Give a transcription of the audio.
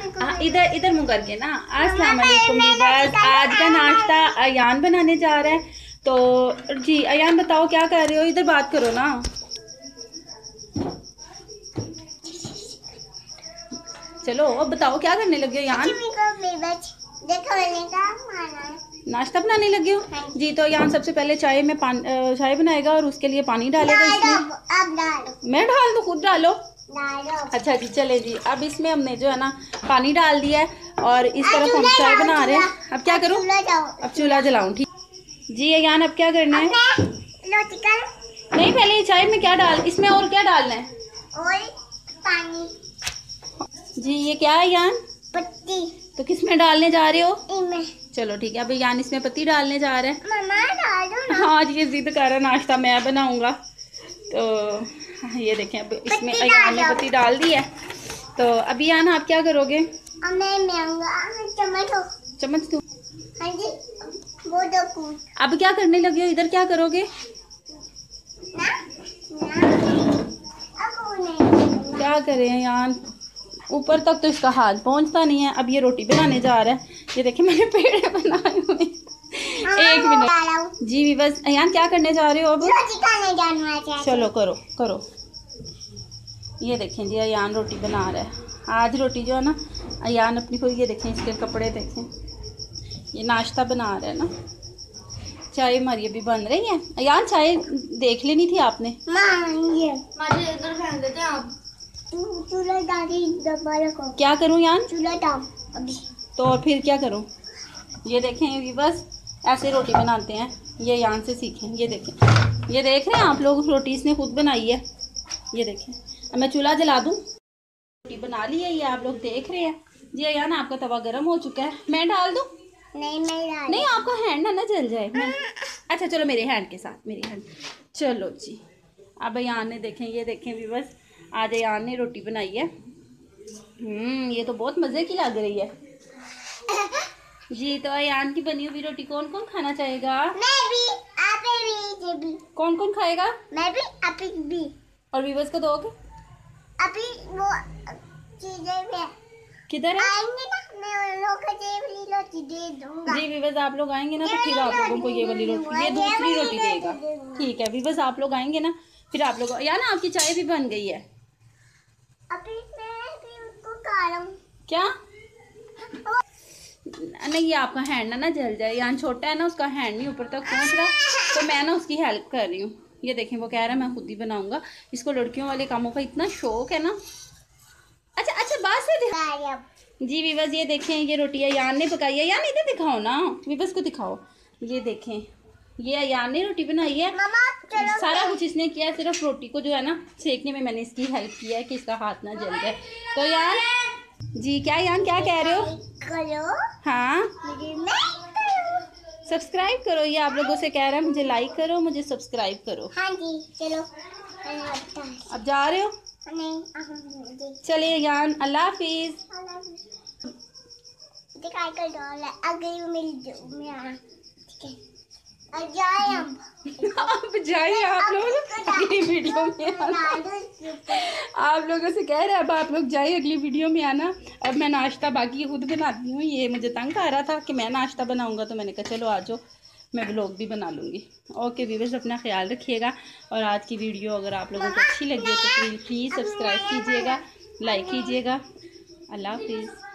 इधर इधर मुँह करके ना। अस्सलाम वालेकुम व्यूअर्स, आज का नाश्ता अयान बनाने जा रहा है। तो जी अयान बताओ क्या कर रहे हो, इधर बात करो ना। चलो अब बताओ क्या करने लगे हो यान? नाश्ता बनाने लगे हो जी। तो यान सबसे पहले चाय में चाय बनाएगा और उसके लिए पानी डालेगा इसमें। मैं डाल दूँ? खुद डालो। अच्छा जी चले जी। अब इसमें हमने जो है ना पानी डाल दिया है और इस तरफ हम चाय बना रहे हैं। अब क्या करूँ? अब चूल्हा जलाऊं? ठीक जी यान। अब क्या करना है? नहीं पहले ये चाय में क्या इसमें और क्या डालना है? और पानी। जी ये क्या है यान? पत्ती। तो किस में डालने जा रहे हो? इनमें। चलो ठीक है। अब यान इसमें पत्ती डालने जा रहे हैं। मम्मा डालो ना। हाँ जी ये जिद कर रहा है, नाश्ता मैं बनाऊंगा। तो ये देखें अब इसमें यान ने पत्ती डाल दी है। तो अभी यान आप क्या करोगे? चम्मच दूँ? हाँ जी वो दो। अब क्या करने लगे हो? इधर क्या करोगे? क्या करें यान, ऊपर तक तो इसका हाथ पहुंचता नहीं है। अब ये रोटी बनाने जा रहा है। ये देखिए मैंने पेड़े बनाए हुए। एक मिनट जी विवस। यान क्या करने जा रहे हो अब? चलो करो करो। ये देखें जी अयान रोटी बना रहा है। आज रोटी जो है ना अयान अपनी को, ये देखें इसके कपड़े देखें, ये नाश्ता बना रहा है ना। चाय हमारी अभी बन रही है। अयान चाय देख लेनी थी आपने। क्या करूं यान? अभी तो और फिर क्या करूं? ये देखें बस ऐसे रोटी बनाते हैं, ये यान से सीखें। ये देखें, ये देख रहे हैं आप लोग, रोटी इसने खुद बनाई है। ये देखें। अब मैं चूल्हा जला दूं। रोटी बना ली है, ये आप लोग देख रहे हैं जी। यान आपका तवा गर्म हो चुका है, मैं डाल दूं? नहीं आपका हैंड ना जल जाए। मैं अच्छा चलो मेरे हैंड के साथ, मेरी हैंड। चलो जी। अब अयान ने देखें, ये देखें भी बस आज अयान ने रोटी बनाई है। ये तो बहुत मज़े की लग रही है जी। तो अयान की बनी हुई रोटी कौन कौन खाना चाहेगा? मैं भी, आप भी। कौन कौन खाएगा? मैं भी, आप भी। और वीवर्स को दोगे? अभी वो चीजें किधर है? आएंगे ना, मैं उन लोगों को ये वाली रोटी दे दूंगा। जी वीवर्स आप लोग आएंगे ना तो फिर आप लोगों को ये वाली रोटी, ये दूसरी रोटी देगा। ठीक है वीवर्स आप लोग आएंगे ना फिर आप लोग। यार ना आपकी चाय भी बन गई है। अभी मैं भी उसको काटूं क्या? नहीं ये आपका हैंड ना जल जाए। यान छोटा है ना, उसका हैंड नहीं ऊपर तक पहुंच रहा, तो मैं ना उसकी हेल्प कर रही हूँ। ये देखें वो कह रहा है मैं खुद ही बनाऊंगा। इसको लड़कियों वाले कामों का इतना शौक है ना। अच्छा अच्छा बात से जी वीवर्स ये देखें, ये रोटी अयान ने पकाई है। यान इधर दिखाओ ना, वीवर्स को दिखाओ। ये देखें ये अयान ने रोटी बनाई है। सारा कुछ इसने किया है, सिर्फ रोटी को जो है ना सेकने में मैंने इसकी हेल्प किया है कि इसका हाथ ना जल जाए। तो यान जी क्या यान क्या कह रहे हो? करो। हाँ सब्सक्राइब करो। ये आप लोगों से कह रहा है मुझे लाइक करो, मुझे सब्सक्राइब करो। हाँ जी चलो। अब जा रहे हो? नहीं चलिए यान अल्लाह हाफिज। अब जाइए आप लोग अगली वीडियो में आना। आप लोगों से कह रहे हैं अब आप लोग जाइए अगली वीडियो में आना। अब मैं नाश्ता बाकी खुद बनाती हूँ। ये मुझे तंग आ रहा था कि मैं नाश्ता बनाऊँगा, तो मैंने कहा चलो आ जाओ मैं व्लॉग भी बना लूँगी। ओके व्यूअर्स अपना ख्याल रखिएगा। और आज की वीडियो अगर आप लोगों को अच्छी लगी हो तो प्लीज़ सब्सक्राइब कीजिएगा, लाइक कीजिएगा। अल्लाह हाफिज़।